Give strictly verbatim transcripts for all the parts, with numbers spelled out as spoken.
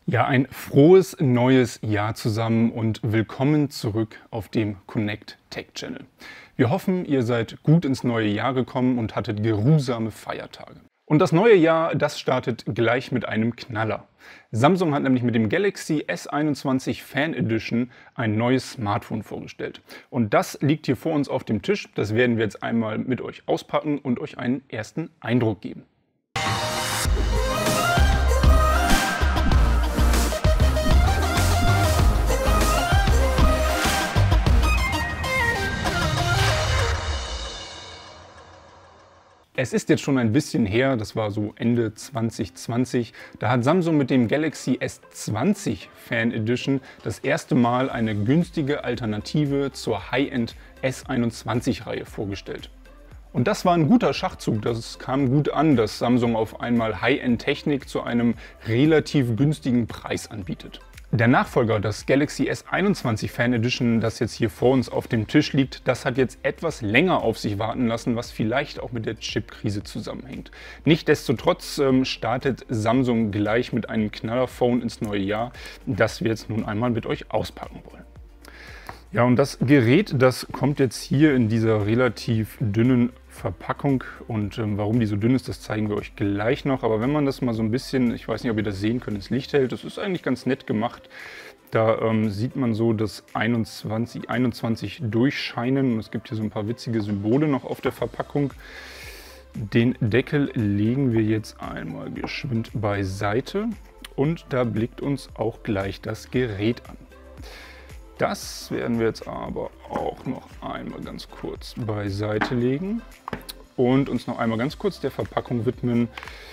Ja, ein frohes neues Jahr zusammen und willkommen zurück auf dem Connect Tech Channel. Wir hoffen, ihr seid gut ins neue Jahr gekommen und hattet geruhsame Feiertage. Und das neue Jahr, das startet gleich mit einem Knaller. Samsung hat nämlich mit dem Galaxy S einundzwanzig Fan Edition ein neues Smartphone vorgestellt. Und das liegt hier vor uns auf dem Tisch. Das werden wir jetzt einmal mit euch auspacken und euch einen ersten Eindruck geben. Es ist jetzt schon ein bisschen her, das war so Ende zwanzig zwanzig, da hat Samsung mit dem Galaxy S zwanzig Fan Edition das erste Mal eine günstige Alternative zur High-End S einundzwanzig Reihe vorgestellt. Und das war ein guter Schachzug, das kam gut an, dass Samsung auf einmal High-End-Technik zu einem relativ günstigen Preis anbietet. Der Nachfolger, das Galaxy S einundzwanzig Fan Edition, das jetzt hier vor uns auf dem Tisch liegt, das hat jetzt etwas länger auf sich warten lassen, was vielleicht auch mit der Chipkrise zusammenhängt. Nichtsdestotrotz ähm, startet Samsung gleich mit einem Knallerphone ins neue Jahr, das wir jetzt nun einmal mit euch auspacken wollen. Ja, und das Gerät, das kommt jetzt hier in dieser relativ dünnen Verpackung und ähm, warum die so dünn ist, das zeigen wir euch gleich noch. Aber wenn man das mal so ein bisschen, ich weiß nicht, ob ihr das sehen könnt, ins Licht hält, das ist eigentlich ganz nett gemacht. Da ähm, sieht man so das einundzwanzig, einundzwanzig durchscheinen und es gibt hier so ein paar witzige Symbole noch auf der Verpackung. Den Deckel legen wir jetzt einmal geschwind beiseite und da blickt uns auch gleich das Gerät an. Das werden wir jetzt aber auch noch einmal ganz kurz beiseite legen und uns noch einmal ganz kurz der Verpackung widmen.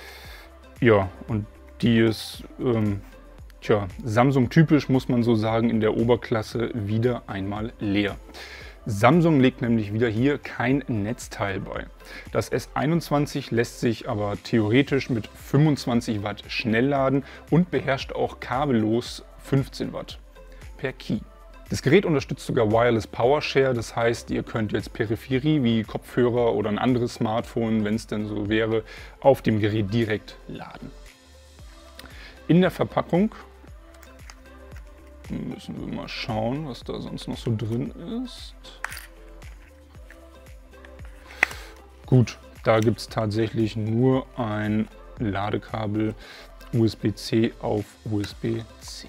Ja, und die ist ähm, tja, Samsung-typisch, muss man so sagen, in der Oberklasse wieder einmal leer. Samsung legt nämlich wieder hier kein Netzteil bei. Das S einundzwanzig lässt sich aber theoretisch mit fünfundzwanzig Watt schnell laden und beherrscht auch kabellos fünfzehn Watt per Key. Das Gerät unterstützt sogar Wireless Power Share, das heißt, ihr könnt jetzt Peripherie wie Kopfhörer oder ein anderes Smartphone, wenn es denn so wäre, auf dem Gerät direkt laden. In der Verpackung müssen wir mal schauen, was da sonst noch so drin ist. Gut, da gibt es tatsächlich nur ein Ladekabel U S B C auf U S B C.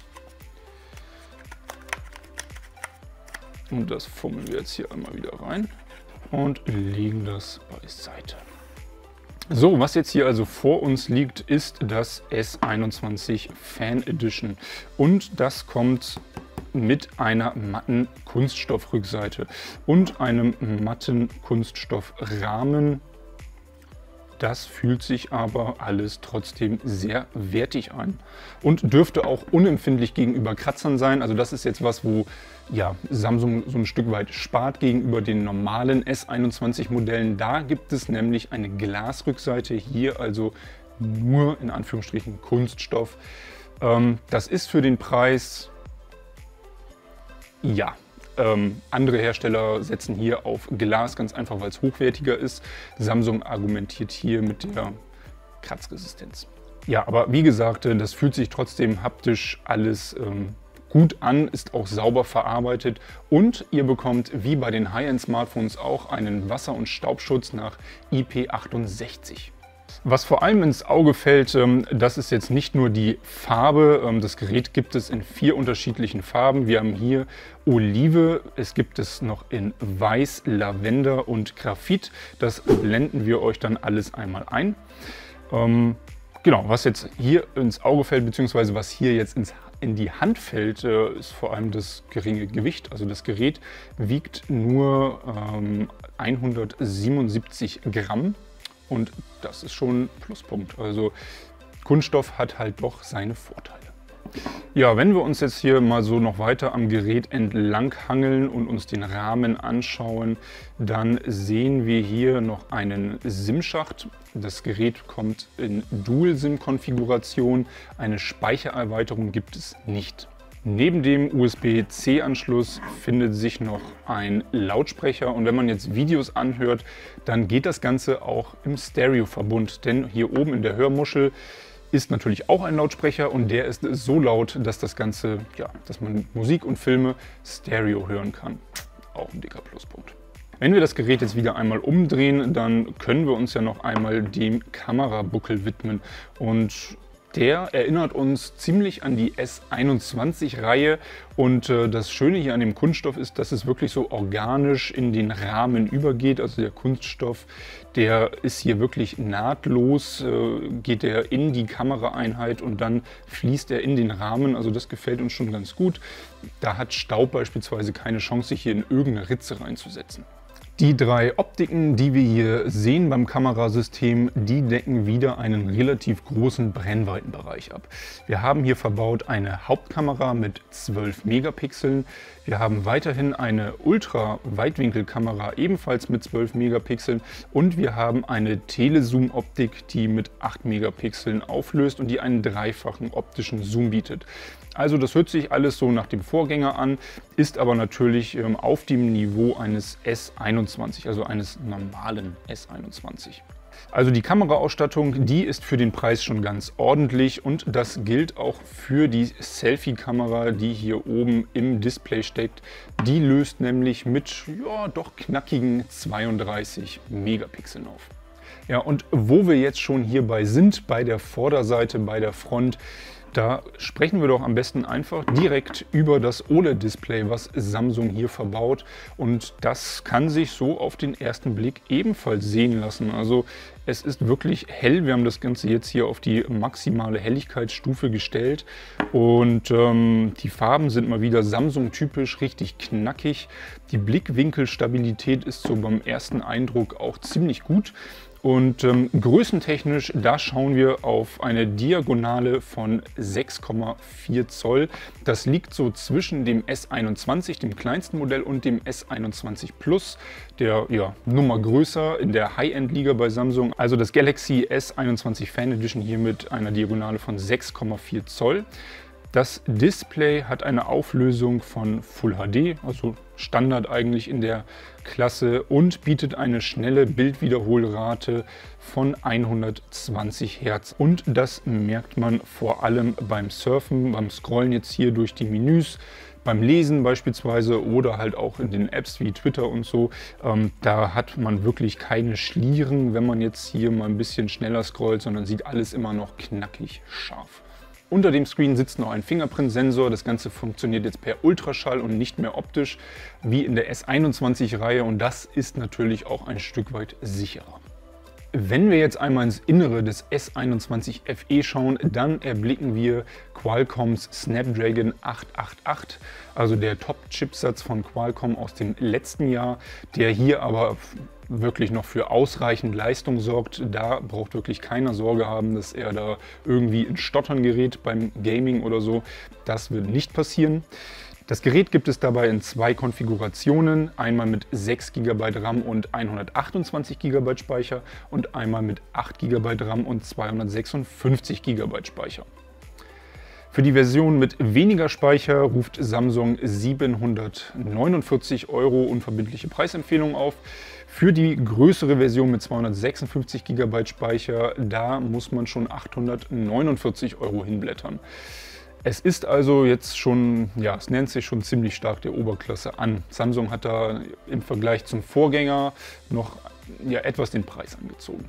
Und das fummeln wir jetzt hier einmal wieder rein und legen das beiseite. So, was jetzt hier also vor uns liegt, ist das S einundzwanzig Fan Edition. Und das kommt mit einer matten Kunststoffrückseite und einem matten Kunststoffrahmen. Das fühlt sich aber alles trotzdem sehr wertig an und dürfte auch unempfindlich gegenüber Kratzern sein. Also das ist jetzt was, wo ja, Samsung so ein Stück weit spart gegenüber den normalen S einundzwanzig Modellen. Da gibt es nämlich eine Glasrückseite, hier also nur in Anführungsstrichen Kunststoff. Ähm, das ist für den Preis, ja, Ähm, andere Hersteller setzen hier auf Glas, ganz einfach, weil es hochwertiger ist. Samsung argumentiert hier mit der Kratzresistenz. Ja, aber wie gesagt, das fühlt sich trotzdem haptisch alles ähm, gut an, ist auch sauber verarbeitet und ihr bekommt wie bei den High-End-Smartphones auch einen Wasser- und Staubschutz nach I P achtundsechzig. Was vor allem ins Auge fällt, das ist jetzt nicht nur die Farbe. Das Gerät gibt es in vier unterschiedlichen Farben. Wir haben hier Olive, es gibt es noch in Weiß, Lavender und Graphit. Das blenden wir euch dann alles einmal ein. Ähm, genau, was jetzt hier ins Auge fällt, beziehungsweise was hier jetzt ins, in die Hand fällt, ist vor allem das geringe Gewicht. Also das Gerät wiegt nur ähm, hundertsiebenundsiebzig Gramm. Und das ist schon ein Pluspunkt. Also Kunststoff hat halt doch seine Vorteile. Ja, wenn wir uns jetzt hier mal so noch weiter am Gerät entlang hangeln und uns den Rahmen anschauen, dann sehen wir hier noch einen SIM-Schacht. Das Gerät kommt in Dual-SIM-Konfiguration. Eine Speichererweiterung gibt es nicht. Neben dem U S B C Anschluss findet sich noch ein Lautsprecher und wenn man jetzt Videos anhört, dann geht das Ganze auch im Stereo-Verbund, denn hier oben in der Hörmuschel ist natürlich auch ein Lautsprecher und der ist so laut, dass das Ganze, ja, dass man Musik und Filme Stereo hören kann. Auch ein dicker Pluspunkt. Wenn wir das Gerät jetzt wieder einmal umdrehen, dann können wir uns ja noch einmal dem Kamerabuckel widmen. Und der erinnert uns ziemlich an die S einundzwanzig Reihe und äh, das Schöne hier an dem Kunststoff ist, dass es wirklich so organisch in den Rahmen übergeht. Also der Kunststoff, der ist hier wirklich nahtlos, äh, geht er in die Kameraeinheit und dann fließt er in den Rahmen. Also das gefällt uns schon ganz gut. Da hat Staub beispielsweise keine Chance, sich hier in irgendeine Ritze reinzusetzen. Die drei Optiken, die wir hier sehen beim Kamerasystem, die decken wieder einen relativ großen Brennweitenbereich ab. Wir haben hier verbaut eine Hauptkamera mit zwölf Megapixeln. Wir haben weiterhin eine Ultra-Weitwinkelkamera ebenfalls mit zwölf Megapixeln und wir haben eine Telezoom-Optik, die mit acht Megapixeln auflöst und die einen dreifachen optischen Zoom bietet. Also das hört sich alles so nach dem Vorgänger an, ist aber natürlich ähm, auf dem Niveau eines S einundzwanzig, also eines normalen S einundzwanzig. Also die Kameraausstattung, die ist für den Preis schon ganz ordentlich und das gilt auch für die Selfie-Kamera, die hier oben im Display steckt. Die löst nämlich mit ja, doch knackigen zweiunddreißig Megapixeln auf. Ja, und wo wir jetzt schon hierbei sind, bei der Vorderseite, bei der Front, da sprechen wir doch am besten einfach direkt über das O L E D-Display, was Samsung hier verbaut. Und das kann sich so auf den ersten Blick ebenfalls sehen lassen. Also es ist wirklich hell. Wir haben das Ganze jetzt hier auf die maximale Helligkeitsstufe gestellt. Und ähm, die Farben sind mal wieder Samsung-typisch, richtig knackig. Die Blickwinkelstabilität ist so beim ersten Eindruck auch ziemlich gut. Und ähm, größentechnisch, da schauen wir auf eine Diagonale von sechs Komma vier Zoll. Das liegt so zwischen dem S einundzwanzig, dem kleinsten Modell, und dem S einundzwanzig Plus, der ja, Nummer größer in der High-End-Liga bei Samsung. Also das Galaxy S einundzwanzig Fan Edition hier mit einer Diagonale von sechs Komma vier Zoll. Das Display hat eine Auflösung von Full H D, also Standard eigentlich in der Klasse, und bietet eine schnelle Bildwiederholrate von hundertzwanzig Hertz. Und das merkt man vor allem beim Surfen, beim Scrollen jetzt hier durch die Menüs, beim Lesen beispielsweise oder halt auch in den Apps wie Twitter und so. Ähm, da hat man wirklich keine Schlieren, wenn man jetzt hier mal ein bisschen schneller scrollt, sondern sieht alles immer noch knackig scharf. Unter dem Screen sitzt noch ein Fingerprint-Sensor. Das Ganze funktioniert jetzt per Ultraschall und nicht mehr optisch wie in der S einundzwanzig Reihe und das ist natürlich auch ein Stück weit sicherer. Wenn wir jetzt einmal ins Innere des S einundzwanzig F E schauen, dann erblicken wir Qualcomms Snapdragon acht acht acht, also der Top-Chipsatz von Qualcomm aus dem letzten Jahr, der hier aber wirklich noch für ausreichend Leistung sorgt. Da braucht wirklich keiner Sorge haben, dass er da irgendwie in Stottern gerät beim Gaming oder so. Das wird nicht passieren. Das Gerät gibt es dabei in zwei Konfigurationen, einmal mit sechs Gigabyte RAM und hundertachtundzwanzig Gigabyte Speicher und einmal mit acht Gigabyte RAM und zweihundertsechsundfünfzig Gigabyte Speicher. Für die Version mit weniger Speicher ruft Samsung siebenhundertneunundvierzig Euro unverbindliche Preisempfehlung auf. Für die größere Version mit zweihundertsechsundfünfzig Gigabyte Speicher, da muss man schon achthundertneunundvierzig Euro hinblättern. Es ist also jetzt schon, ja, es nennt sich schon ziemlich stark der Oberklasse an. Samsung hat da im Vergleich zum Vorgänger noch ja, etwas den Preis angezogen.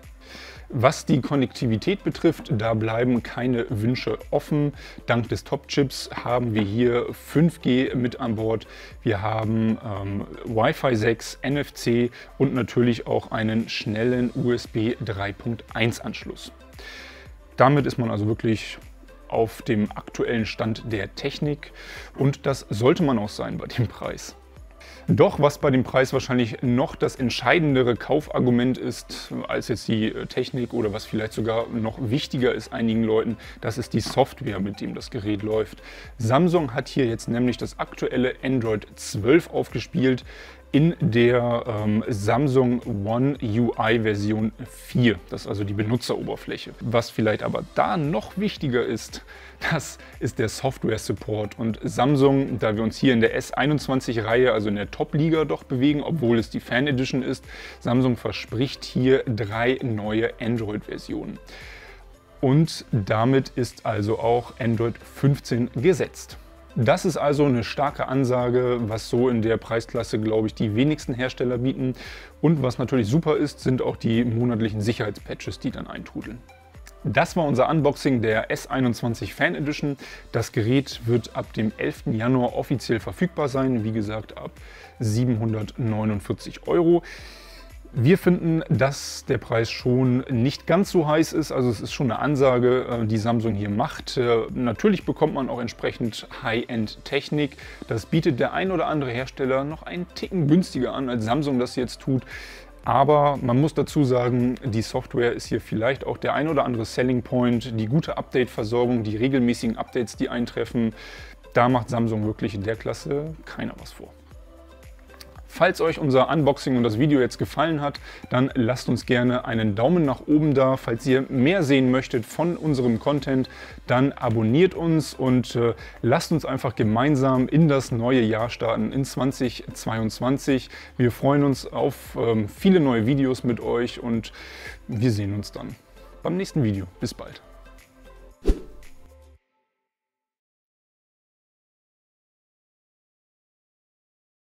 Was die Konnektivität betrifft, da bleiben keine Wünsche offen. Dank des Top-Chips haben wir hier fünf G mit an Bord. Wir haben ähm, Wi-Fi sechs, N F C und natürlich auch einen schnellen U S B drei Punkt eins Anschluss. Damit ist man also wirklich auf dem aktuellen Stand der Technik und das sollte man auch sein bei dem Preis. Doch was bei dem Preis wahrscheinlich noch das entscheidendere Kaufargument ist als jetzt die Technik oder was vielleicht sogar noch wichtiger ist einigen Leuten, das ist die Software, mit dem das Gerät läuft. Samsung hat hier jetzt nämlich das aktuelle Android zwölf aufgespielt in der ähm, Samsung One U I Version vier. Das ist also die Benutzeroberfläche. Was vielleicht aber da noch wichtiger ist, das ist der Software-Support. Und Samsung, da wir uns hier in der S einundzwanzig Reihe, also in der Top-Liga doch bewegen, obwohl es die Fan Edition ist, Samsung verspricht hier drei neue Android-Versionen. Und damit ist also auch Android fünfzehn gesetzt. Das ist also eine starke Ansage, was so in der Preisklasse, glaube ich, die wenigsten Hersteller bieten. Und was natürlich super ist, sind auch die monatlichen Sicherheitspatches, die dann eintrudeln. Das war unser Unboxing der S einundzwanzig Fan Edition. Das Gerät wird ab dem elften Januar offiziell verfügbar sein. Wie gesagt, ab siebenhundertneunundvierzig Euro. Wir finden, dass der Preis schon nicht ganz so heiß ist. Also es ist schon eine Ansage, die Samsung hier macht. Natürlich bekommt man auch entsprechend High-End-Technik. Das bietet der ein oder andere Hersteller noch einen Ticken günstiger an, als Samsung das jetzt tut. Aber man muss dazu sagen, die Software ist hier vielleicht auch der ein oder andere Selling Point. Die gute Update-Versorgung, die regelmäßigen Updates, die eintreffen, da macht Samsung wirklich in der Klasse keiner was vor. Falls euch unser Unboxing und das Video jetzt gefallen hat, dann lasst uns gerne einen Daumen nach oben da. Falls ihr mehr sehen möchtet von unserem Content, dann abonniert uns und äh, lasst uns einfach gemeinsam in das neue Jahr starten, in zweitausendzweiundzwanzig. Wir freuen uns auf ähm, viele neue Videos mit euch und wir sehen uns dann beim nächsten Video. Bis bald.